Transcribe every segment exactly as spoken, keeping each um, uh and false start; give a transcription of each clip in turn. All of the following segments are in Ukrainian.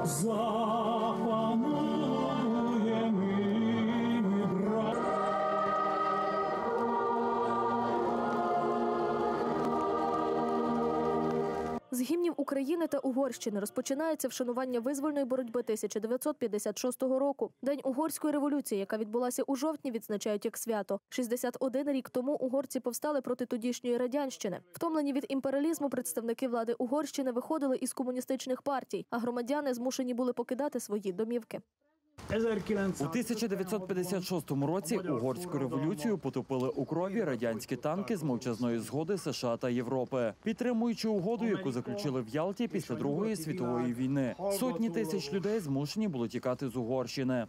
запанує нині брат. З гімнів України та Угорщини розпочинається вшанування визвольної боротьби тисяча дев'ятсот п'ятдесят шостого року. День Угорської революції, яка відбулася у жовтні, відзначають як свято. шістдесят один рік тому угорці повстали проти тодішньої радянщини. Втомлені від імперіалізму представники влади Угорщини виходили із комуністичних партій, а громадяни змушені були покидати свої домівки. У тисяча дев'ятсот п'ятдесят шостому році угорську революцію потопили у крові радянські танки з мовчазної згоди США та Європи, підтримуючи угоду, яку заключили в Ялті після Другої світової війни. Сотні тисяч людей змушені були тікати з Угорщини.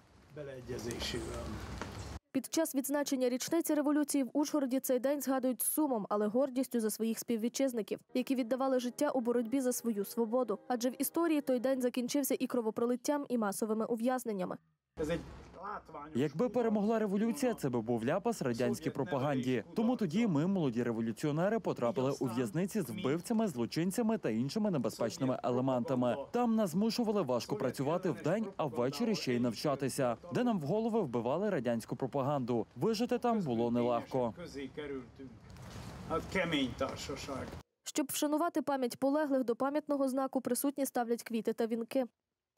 Під час відзначення річниці революції в Ужгороді цей день згадують з сумом, але гордістю за своїх співвітчизників, які віддавали життя у боротьбі за свою свободу. Адже в історії той день закінчився і кровопролиттям, і масовими ув'язненнями. Якби перемогла революція, це би був ляпас радянській пропаганді. Тому тоді ми, молоді революціонери, потрапили у в'язниці з вбивцями, злочинцями та іншими небезпечними елементами. Там нас змушували важко працювати вдень, а ввечері ще й навчатися, де нам в голови вбивали радянську пропаганду. Вижити там було нелегко. Щоб вшанувати пам'ять полеглих, до пам'ятного знаку присутні ставлять квіти та вінки.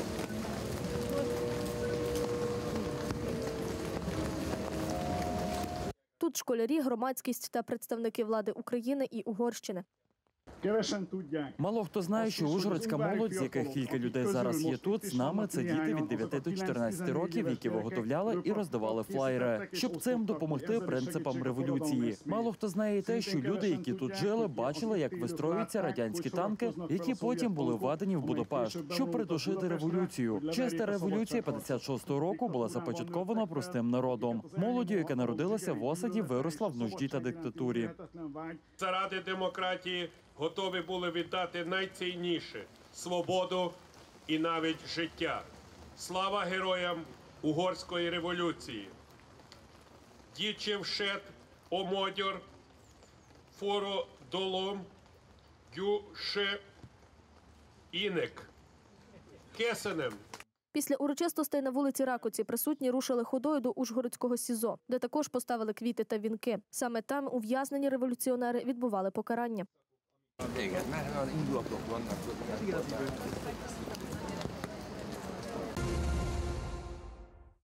Тут школярі, громадськість та представники влади України і Угорщини. Мало хто знає, що ужгородська молодь, з яких кілька людей зараз є тут, з нами – це діти від дев'яти до чотирнадцяти років, які виготовляли і роздавали флаєри, щоб цим допомогти принципам революції. Мало хто знає і те, що люди, які тут жили, бачили, як вистроюються радянські танки, які потім були введені в Будапешт, щоб придушити революцію. Чиста революція п'ятдесят шостого року була започаткована простим народом. Молоддю, яка народилася в осаді, виросла в нужді та диктатурі. Заради демократії готові були віддати найцінніше – свободу і навіть життя. Слава героям Угорської революції! Дічевшет, омодьор, фородолом, гюше, інек. Кесенем. Після урочистостей на вулиці Ракоці присутні рушили ходою до Ужгородського СІЗО, де також поставили квіти та вінки. Саме там ув'язнені революціонери відбували покарання. Igen, mert indulatok vannak.